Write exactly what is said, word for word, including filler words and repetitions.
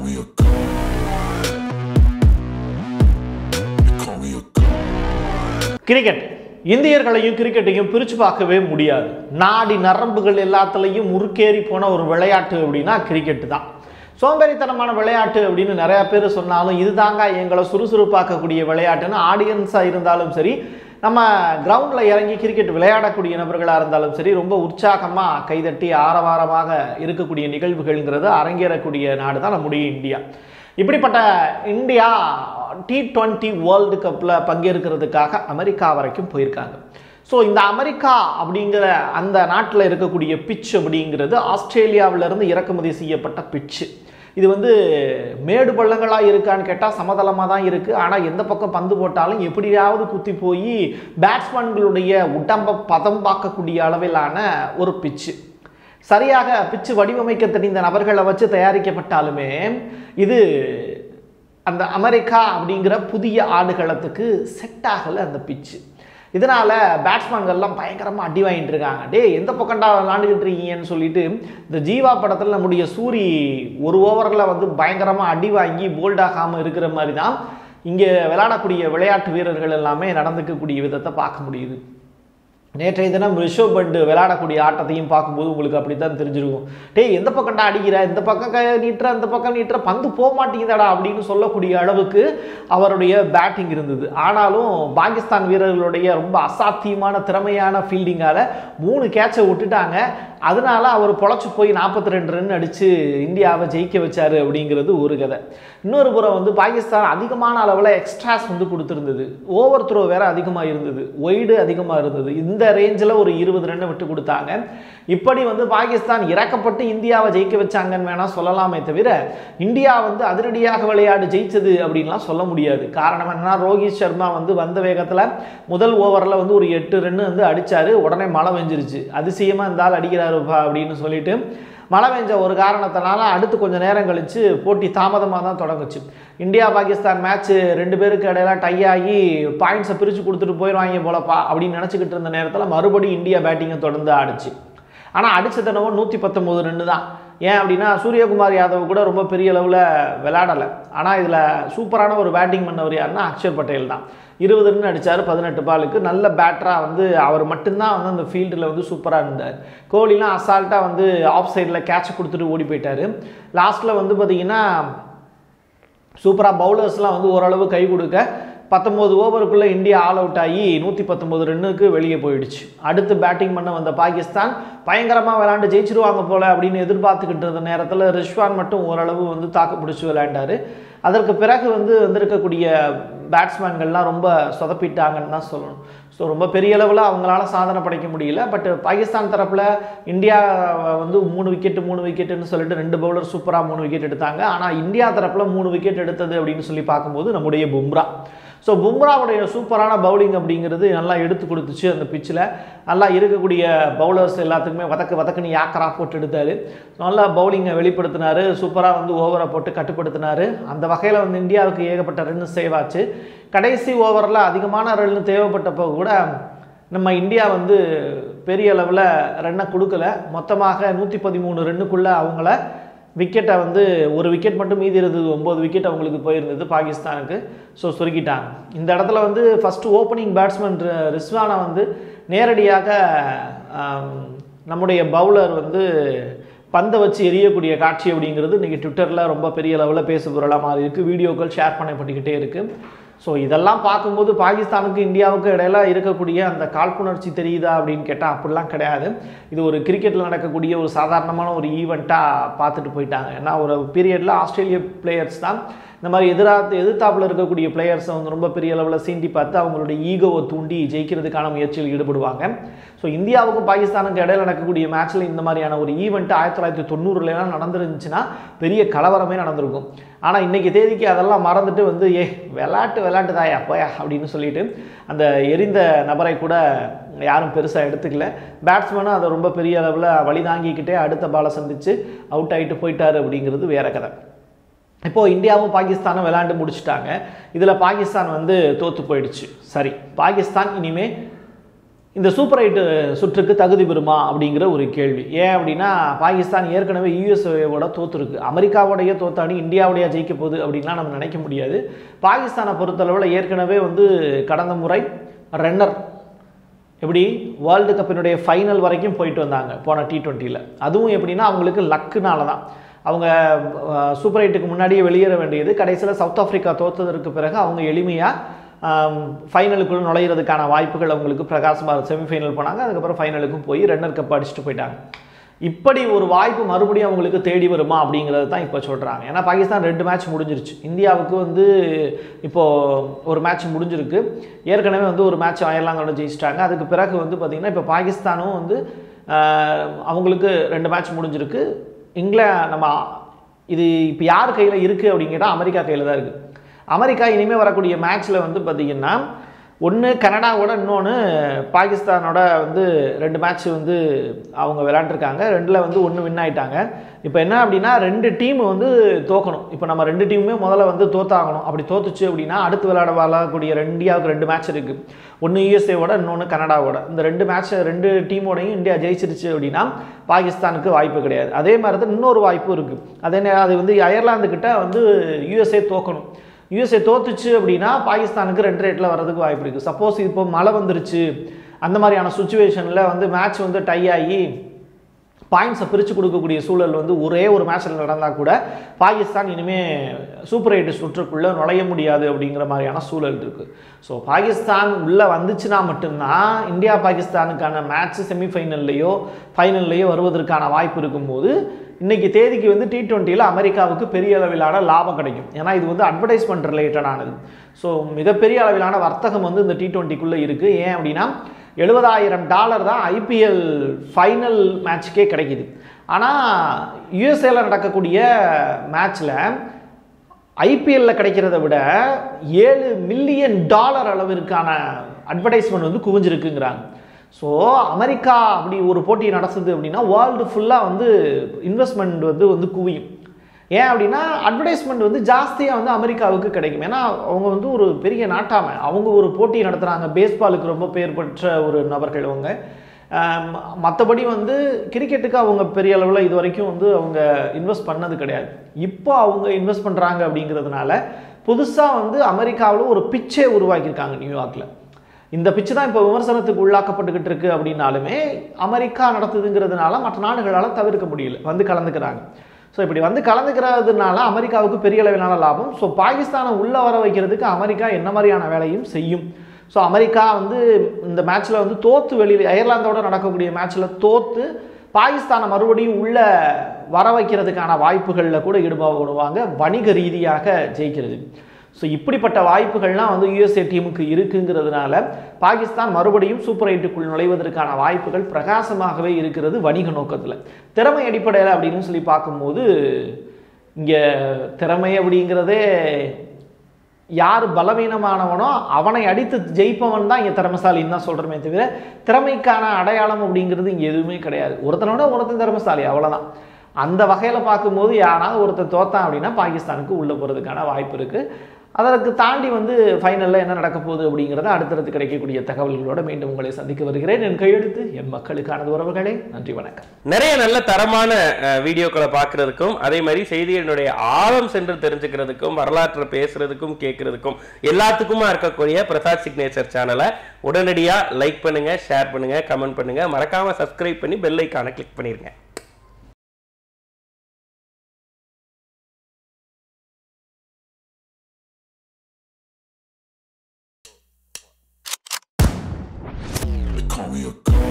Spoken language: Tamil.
me a god. You call me a god. Cricket இந்தியர்களையும் கிரிக்கெட்டையும் பிரித்து பார்க்கவே முடியாது. நாடி நரம்புகள் எல்லாத்துலேயும் முறுக்கேறி போன ஒரு விளையாட்டு அப்படின்னா கிரிக்கெட்டு தான். சோம்பேறித்தனமான விளையாட்டு அப்படின்னு நிறையா பேர் சொன்னாலும் இதுதாங்க எங்களை சுறுசுறுப்பாக்கக்கூடிய விளையாட்டுன்னு ஆடியன்ஸாக இருந்தாலும் சரி, நம்ம கிரவுண்டில் இறங்கி கிரிக்கெட் விளையாடக்கூடிய நபர்களாக இருந்தாலும் சரி, ரொம்ப உற்சாகமாக கைதட்டி ஆரவாரமாக இருக்கக்கூடிய நிகழ்வுகள்ங்கிறது அரங்கேறக்கூடிய நாடு தான் நம்முடைய இந்தியா. இப்படிப்பட்ட இந்தியா டி டுவெண்ட்டி வேர்ல்டு கப்பில் பங்கேற்கிறதுக்காக அமெரிக்கா வரைக்கும் போயிருக்காங்க. ஸோ இந்த அமெரிக்கா அப்படிங்கிற அந்த நாட்டில் இருக்கக்கூடிய பிட்ச் அப்படிங்கிறது ஆஸ்திரேலியாவிலேருந்து இறக்குமதி செய்யப்பட்ட பிட்ச்சு. இது வந்து மேடு பள்ளங்களாக இருக்கான்னு கேட்டால் சமதளமாக தான் இருக்குது. ஆனால் எந்த பக்கம் பந்து போட்டாலும் எப்படியாவது குத்தி போய் பேட்ஸ்மேன்களுடைய உடம்பை பதம் பார்க்கக்கூடிய அளவிலான ஒரு பிட்ச்சு. சரியாக பிட்சு வடிவமைக்க தெரிந்த நபர்களை வச்சு தயாரிக்கப்பட்டாலுமே இது அந்த அமெரிக்கா அப்படிங்கிற புதிய ஆடுகளத்துக்கு செட் ஆகலை அந்த பிட்சு. இதனால் பேட்ஸ்மேன்கள்லாம் பயங்கரமாக அடி வாங்கிட்டு இருக்காங்க. டே எந்த பக்கண்டா விளாண்டுக்கிட்டு இருக்கீங்கன்னு சொல்லிட்டு இந்த ஜீவா படத்தில் நம்முடைய சூரி ஒரு ஓவரில் வந்து பயங்கரமாக அடி வாங்கி போல்டாகாமல் இருக்கிற மாதிரி தான் இங்கே விளையாடக்கூடிய விளையாட்டு வீரர்கள் எல்லாமே நடந்துக்கக்கூடிய விதத்தை பார்க்க முடியுது. நேற்றைய தினம் ரிஷப் பண்ட் விளையாடக்கூடிய ஆட்டத்தையும் பார்க்கும்போது உங்களுக்கு அப்படி தான் தெரிஞ்சிருக்கும். டேய் எந்த பக்கம்டா அடிக்கிற, இந்த பக்கம் க நீட்டுற இந்த பக்கம் நீட்டுற, பந்து போக மாட்டேங்குதாடா அப்படின்னு சொல்லக்கூடிய அளவுக்கு அவருடைய பேட்டிங் இருந்தது. ஆனாலும் பாகிஸ்தான் வீரர்களுடைய ரொம்ப அசாத்தியமான திறமையான ஃபீல்டிங்கால் மூணு கேட்சை விட்டுட்டாங்க. அதனால அவர் பொழைச்சி போய் நாற்பத்தி ரெண்டு ரன் அடித்து இந்தியாவை ஜெயிக்க வச்சார் அப்படிங்கிறது ஒரு கதை. இன்னொரு புறம் வந்து பாகிஸ்தான் அதிகமான அளவில் எக்ஸ்ட்ராஸ் வந்து கொடுத்துருந்தது. ஓவர் த்ரோ வேறு அதிகமாக இருந்தது, ஒய்டு அதிகமாக இருந்தது. இந்த ரேஞ்சில் ஒரு இருபது ரன்னை விட்டு கொடுத்தாங்க. இப்படி வந்து பாகிஸ்தான் இறக்கப்பட்டு இந்தியாவை ஜெயிக்க வச்சாங்கன்னு வேணால் சொல்லலாமே தவிர இந்தியா வந்து அதிரடியாக விளையாடு ஜெயிச்சது அப்படின்லாம் சொல்ல முடியாது. காரணம் என்னன்னா, ரோஹித் சர்மா வந்து வந்த வேகத்தில் முதல் ஓவரில் வந்து ஒரு எட்டு ரன்னு வந்து அடித்தார். உடனே மழை வெஞ்சிருச்சு. அதிசயமாக இருந்தால் அடிக்கிறாருப்பா அப்படின்னு சொல்லிட்டு மழை பெஞ்ச ஒரு காரணத்தினால அடுத்து கொஞ்சம் நேரம் கழித்து போட்டி தாமதமாக தான் தொடங்குச்சு. இந்தியா பாகிஸ்தான் மேட்ச்சு ரெண்டு பேருக்கு இடையில டை ஆகி பாயிண்ட்ஸை பிரித்து கொடுத்துட்டு போயிடுவாங்க போலப்பா அப்படின்னு நினச்சிக்கிட்டு இருந்த நேரத்தில் மறுபடியும் இந்தியா பேட்டிங்கை தொடர்ந்து ஆடிச்சு. ஆனால் அடித்த தினமும் நூற்றி பத்தொம்போது ரன்னு தான். ஏன் அப்படின்னா சூரியகுமார் யாதவ் கூட ரொம்ப பெரிய அளவில் விளையாடலை. ஆனால் இதில் சூப்பரான ஒரு பேட்டிங் பண்ணவர் யாருன்னா அக்ஷர் பட்டேல் தான். இருபது ரன் அடித்தார் பதினெட்டு பாலுக்கு. நல்ல பேட்டராக வந்து அவர் மட்டும்தான் வந்து அந்த ஃபீல்டில் வந்து சூப்பராக இருந்தார். கோலிலாம் அசால்ட்டாக வந்து ஆஃப் சைடில் கேட்ச் கொடுத்துட்டு ஓடி போயிட்டார். லாஸ்ட்டில் வந்து பார்த்திங்கன்னா சூப்பராக பவுலர்ஸ்லாம் வந்து ஓரளவு கை கொடுக்க பத்தொம்போது ஓவருக்குள்ளே இந்தியா ஆல் அவுட் ஆகி நூற்றி பத்தொம்போது ரன்னுக்கு வெளியே போயிடுச்சு. அடுத்து பேட்டிங் பண்ண வந்த பாகிஸ்தான் பயங்கரமாக விளையாண்டு ஜெயிச்சிருவாங்க போல் அப்படின்னு எதிர்பார்த்துக்கிட்டு இருந்த நேரத்தில் ரிஷ்வான் மட்டும் ஓரளவு வந்து தாக்கு பிடிச்சி விளையாண்டார். அதற்கு பிறகு வந்து வந்திருக்கக்கூடிய பேட்ஸ்மேன்கள்லாம் ரொம்ப சொதப்பிட்டாங்கன்னு தான் சொல்லணும். ஸோ ரொம்ப பெரிய அளவில் அவங்களால சாதனை படைக்க முடியல. பட் பாகிஸ்தான் தரப்பில் இந்தியா வந்து மூணு விக்கெட்டு மூணு விக்கெட்டுன்னு சொல்லிட்டு ரெண்டு பவுலர் சூப்பராக மூணு விக்கெட் எடுத்தாங்க. ஆனால் இந்தியா தரப்பில் மூணு விக்கெட் எடுத்தது அப்படின்னு சொல்லி பார்க்கும்போது நம்முடைய பும்ரா. ஸோ பும்ராவுடைய சூப்பரான பவுலிங் அப்படிங்கிறது நல்லா எடுத்து கொடுத்துச்சு. அந்த பிச்சில் நல்லா இருக்கக்கூடிய பவுலர்ஸ் எல்லாத்துக்குமே வதக்கு வதக்குன்னு யாக்கரா போட்டு எடுத்தார். நல்லா பவுலிங்கை வெளிப்படுத்தினார். சூப்பராக வந்து ஓவரை போட்டு கட்டுப்படுத்தினார். அந்த வகையில் வந்து இந்தியாவுக்கு ஏகப்பட்ட ரன் சேவ் ஆச்சு. கடைசி ஓவரில் அதிகமான ரன் தேவைப்பட்டப்போ கூட நம்ம இந்தியா வந்து பெரிய அளவில் ரன்னை கொடுக்கல. மொத்தமாக நூற்றி பதிமூணு ரன்னுக்குள்ளே அவங்கள விக்கெட்டை வந்து ஒரு விக்கெட் மட்டும் மீதி இருந்தது. ஒம்பது விக்கெட் அவங்களுக்கு போயிருந்தது பாகிஸ்தானுக்கு. ஸோ சுருக்கிட்டாங்க. இந்த இடத்துல வந்து ஃபஸ்ட்டு ஓப்பனிங் பேட்ஸ்மேன் ரிஸ்வானை வந்து நேரடியாக நம்முடைய பவுலர் வந்து பந்தை வச்சு எரியக்கூடிய காட்சி அப்படிங்கிறது இன்றைக்கி ட்விட்டரில் ரொம்ப பெரிய அளவில் பேசு பொருளாக மாறி இருக்குது. வீடியோக்கள் ஷேர் பண்ணப்பட்டுக்கிட்டே இருக்குது. ஸோ இதெல்லாம் பார்க்கும்போது பாகிஸ்தானுக்கு இந்தியாவுக்கு இடையில இருக்கக்கூடிய அந்த காழ்ப்புணர்ச்சி தெரியுதா அப்படின்னு கேட்டால் அப்படிலாம் கிடையாது. இது ஒரு கிரிக்கெட்டில் நடக்கக்கூடிய ஒரு சாதாரணமான ஒரு ஈவெண்ட்டாக பார்த்துட்டு போயிட்டாங்க. ஏன்னா ஒரு பீரியடில் ஆஸ்திரேலிய பிளேயர்ஸ் தான் இந்த மாதிரி எதிராக எதிர்த்தாப்பில் இருக்கக்கூடிய பிளேயர்ஸை வந்து ரொம்ப பெரிய அளவில் சீண்டி பார்த்து அவங்களுடைய ஈகோவை தூண்டி ஜெயிக்கிறதுக்கான முயற்சியில் ஈடுபடுவாங்க. ஸோ இந்தியாவுக்கும் பாகிஸ்தானுக்கு இடையில நடக்கக்கூடிய மேட்ச்சில் இந்த மாதிரியான ஒரு ஈவெண்ட் ஆயிரத்தி தொள்ளாயிரத்தி தொண்ணூறுலாம் நடந்துருந்துச்சுன்னா பெரிய கலவரமே நடந்திருக்கும். ஆனால் இன்றைக்கி தேதிக்கு அதெல்லாம் மறந்துட்டு வந்து ஏ விளையாட்டு விளையாட்டு தாயா போயா அப்படின்னு சொல்லிட்டு அந்த எரிந்த நபரை கூட யாரும் பெருசாக எடுத்துக்கல. பேட்ஸ்மேனும் அதை ரொம்ப பெரிய அளவில் வழி தாங்கிக்கிட்டே அடுத்த பாலை சந்தித்து அவுட் ஆகிட்டு போயிட்டார் அப்படிங்கிறது வேற கதை. இப்போது இந்தியாவும் பாகிஸ்தானும் விளையாண்டு முடிச்சுட்டாங்க. இதில் பாகிஸ்தான் வந்து தோற்று போயிடுச்சு. சரி, பாகிஸ்தான் இனிமேல் இந்த சூப்பர் எயிட் சுற்றுக்கு தகுதி பெறுமா அப்படிங்கிற ஒரு கேள்வி. ஏன் அப்படின்னா பாகிஸ்தான் ஏற்கனவே யூஎஸ்ஏவோட தோற்றுருக்கு. அமெரிக்காவோடைய தோத்தாடி இந்தியாவுடைய ஜெயிக்க போகுது அப்படின்லாம் நம்ம நினைக்க முடியாது. பாகிஸ்தானை பொறுத்தளவில் ஏற்கனவே வந்து கடந்த முறை ரன்னர் எப்படி வேர்ல்டு கப்பினுடைய ஃபைனல் வரைக்கும் போயிட்டு வந்தாங்க போன டி ட்வெண்ட்டியில். அதுவும் எப்படின்னா அவங்களுக்கு லக்குனால தான். அவங்க சூப்பர் எயிட்டுக்கு முன்னாடியே வெளியேற வேண்டியது, கடைசியில் சவுத் ஆஃப்ரிக்கா தோற்றதற்கு பிறகு அவங்க எளிமையாக ஃபைனலுக்குள்ள நுழையிறதுக்கான வாய்ப்புகள் அவங்களுக்கு பிரகாசமாக செமிஃபைனல் போனாங்க. அதுக்கப்புறம் ஃபைனலுக்கும் போய் ரன்னர் கப் அடிச்சுட்டு போயிட்டாங்க. இப்படி ஒரு வாய்ப்பு மறுபடியும் அவங்களுக்கு தேடி வருமா அப்படிங்கிறது தான் இப்போ சொல்கிறாங்க. ஏன்னா பாகிஸ்தான் ரெண்டு மேட்ச் முடிஞ்சிருச்சு. இந்தியாவுக்கு வந்து இப்போது ஒரு மேட்ச் முடிஞ்சிருக்கு. ஏற்கனவே வந்து ஒரு மேட்ச் அயர்லாந்தோட ஜெயிச்சிட்டாங்க. அதுக்கு பிறகு வந்து பார்த்திங்கன்னா இப்போ பாகிஸ்தானும் வந்து அவங்களுக்கு ரெண்டு மேட்ச் முடிஞ்சிருக்கு. இங்கிலாந்து நம்ம இது இப்போ யார் கையில் இருக்குது அப்படின்னு கேட்டால் அமெரிக்கா கையில் தான் இருக்குது. அமெரிக்கா இனிமேல் வரக்கூடிய மேட்ச்சில் வந்து பார்த்திங்கன்னா ஒன்று கனடாவோட, இன்னொன்று பாகிஸ்தானோட வந்து ரெண்டு மேட்ச் வந்து அவங்க விளையாண்டுருக்காங்க. ரெண்டில் வந்து ஒன்று வின் ஆகிட்டாங்க. இப்போ என்ன அப்படின்னா ரெண்டு டீம் வந்து தோக்கணும். இப்போ நம்ம ரெண்டு டீமுமே முதல்ல வந்து தோத்தாகணும். அப்படி தோத்துச்சு அப்படின்னா அடுத்து விளையாட விளையாடக்கூடிய இந்தியாவுக்கு ரெண்டு மேட்ச் இருக்குது. ஒன்று யூஎஸ்ஏவோட, இன்னொன்று கனடாவோட. இந்த ரெண்டு மேட்ச் ரெண்டு டீமோடையும் இந்தியா ஜெயிச்சிருச்சு அப்படின்னா பாகிஸ்தானுக்கு வாய்ப்பு கிடையாது. அதே மாதிரி தான் இன்னொரு வாய்ப்பும் இருக்குது. அதே நேரம் அது வந்து அயர்லாந்துக்கிட்ட வந்து யூஎஸ்ஏ தோக்கணும். யூஎஸ்ஏ தோத்துச்சு அப்படின்னா பாகிஸ்தானுக்கு ரெண்டு ரேட்டில் வர்றதுக்கு வாய்ப்பு இருக்குது. சப்போஸ் இப்போ மழை வந்துருச்சு, அந்த மாதிரியான சுச்சுவேஷனில் வந்து மேட்ச் வந்து டை ஆகி பாயிண்ட்ஸை பிரித்து கொடுக்கக்கூடிய சூழல் வந்து ஒரே ஒரு மேட்ச்சில் நடந்தால் கூட பாகிஸ்தான் இனிமேல் சூப்பர் எயிட் சுற்றுக்குள்ளே நுழைய முடியாது அப்படிங்கிற மாதிரியான சூழல் இருக்குது. ஸோ பாகிஸ்தான் உள்ளே வந்துச்சுன்னா மட்டும்தான் இந்தியா பாகிஸ்தானுக்கான மேட்ச் செமிஃபைனல்லையோ ஃபைனல்லையோ வருவதற்கான வாய்ப்பு இருக்கும்போது இன்றைக்கி தேதிக்கு வந்து டி ட்வெண்ட்டியில் அமெரிக்காவுக்கு பெரிய அளவிலான லாபம் கிடைக்கும். ஏன்னா இது வந்து அட்வர்டைஸ்மெண்ட் ரிலேட்டடானது. ஸோ மிகப்பெரிய அளவிலான வர்த்தகம் வந்து இந்த டி ட்வெண்ட்டிக்குள்ளே இருக்குது. ஏன் அப்படின்னா எழுபதாயிரம் டாலர் தான் ஐபிஎல் ஃபைனல் மேட்ச்சுக்கே கிடைக்கிது. ஆனால் யூஎஸ்ஏல நடக்கக்கூடிய மேட்ச்சில் ஐபிஎல்லில் கிடைக்கிறத விட ஏழு மில்லியன் டாலர் அளவிற்கான அட்வர்டைஸ்மெண்ட் வந்து குவிஞ்சிருக்குங்கிறாங்க. ஸோ அமெரிக்கா அப்படி ஒரு போட்டி நடத்துது அப்படின்னா வேர்ல்டு ஃபுல்லாக வந்து இன்வெஸ்ட்மெண்ட் வந்து வந்து குவியும். ஏன் அப்படின்னா அட்வர்டைஸ்மெண்ட் வந்து ஜாஸ்தியாக வந்து அமெரிக்காவுக்கு கிடைக்கும். ஏன்னா அவங்க வந்து ஒரு பெரிய நாட்டாமை. அவங்க ஒரு போட்டி நடத்துகிறாங்க. பேஸ்பாலுக்கு ரொம்ப பேர் பெற்ற ஒரு நபர்கள் அவங்க. மற்றபடி வந்து கிரிக்கெட்டுக்கு அவங்க பெரிய அளவில் இது வரைக்கும் வந்து அவங்க இன்வெஸ்ட் பண்ணது கிடையாது. இப்போ அவங்க இன்வெஸ்ட் பண்ணுறாங்க அப்படிங்கிறதுனால புதுசாக வந்து அமெரிக்காவில் ஒரு பிச்சே உருவாக்கியிருக்காங்க நியூயார்க்கில். இந்த பிச்சு தான் இப்போ விமர்சனத்துக்கு உள்ளாக்கப்பட்டுக்கிட்டு இருக்கு. அப்படின்னாலுமே அமெரிக்கா நடத்துதுங்கிறதுனால மற்ற நாடுகளால் தவிர்க்க முடியல, வந்து கலந்துக்கிறாங்க. ஸோ இப்படி வந்து கலந்துக்கிறதுனால அமெரிக்காவுக்கு பெரிய அளவிலான லாபம். ஸோ பாகிஸ்தானை உள்ளே வர வைக்கிறதுக்கு அமெரிக்கா என்ன மாதிரியான வேலையும் செய்யும். ஸோ அமெரிக்கா வந்து இந்த மேட்ச்சில் வந்து தோற்று வெளியில் அயர்லாந்தோட நடக்கக்கூடிய மேட்ச்சில் தோற்று பாகிஸ்தானை மறுபடியும் உள்ளே வர வைக்கிறதுக்கான வாய்ப்புகளில் கூட ஈடுபடுவாங்க, வணிக ரீதியாக ஜெயிக்கிறது. ஸோ இப்படிப்பட்ட வாய்ப்புகள்லாம் வந்து யூஎஸ்ஏ டீமுக்கு இருக்குங்கிறதுனால பாகிஸ்தான் மறுபடியும் சூப்பர் எயிட்டுக்குள் நுழைவதற்கான வாய்ப்புகள் பிரகாசமாகவே இருக்கிறது வணிக நோக்கத்தில். திறமை அடிப்படையில் அப்படின்னு சொல்லி பார்க்கும்போது இங்கே திறமை அப்படிங்கிறதே யார் பலவீனமானவனோ அவனை அடித்து ஜெயிப்பவன் தான் இங்கே திறமைசாலின்னு தான் சொல்கிறோமே தவிர திறமைக்கான அடையாளம் அப்படிங்கிறது இங்கே எதுவுமே கிடையாது. ஒருத்தனோட ஒருத்தன் திறமைசாலி, அவ்வளோதான். அந்த வகையில் பார்க்கும்போது யாராவது ஒருத்தர் தோத்தான் அப்படின்னா பாகிஸ்தானுக்கு உள்ளே போகிறதுக்கான வாய்ப்பு இருக்குது. அதற்கு தாண்டி வந்து ஃபைனலில் என்ன நடக்க போகுது அப்படிங்கிறத அடுத்தடுத்து கிடைக்கக்கூடிய தகவல்களோட மீண்டும் உங்களை சந்திக்க வருகிறேன். என் கையெழுத்து என் மக்களுக்கானது உறவுகளே. நன்றி, வணக்கம். நிறைய நல்ல தரமான வீடியோக்களை பார்க்கறதுக்கும் அதே மாதிரி செய்திகளுடைய ஆழம் சென்று தெரிஞ்சுக்கிறதுக்கும் வரலாற்றை பேசுறதுக்கும் கேட்கறதுக்கும் எல்லாத்துக்குமா இருக்கக்கூடிய பிரசாத் சிக்னேச்சர் சேனலை உடனடியாக லைக் பண்ணுங்க, ஷேர் பண்ணுங்க, கமெண்ட் பண்ணுங்க, மறக்காம சப்ஸ்கிரைப் பண்ணி பெல் ஐக்கானை கிளிக் பண்ணிருங்க. Call me a god.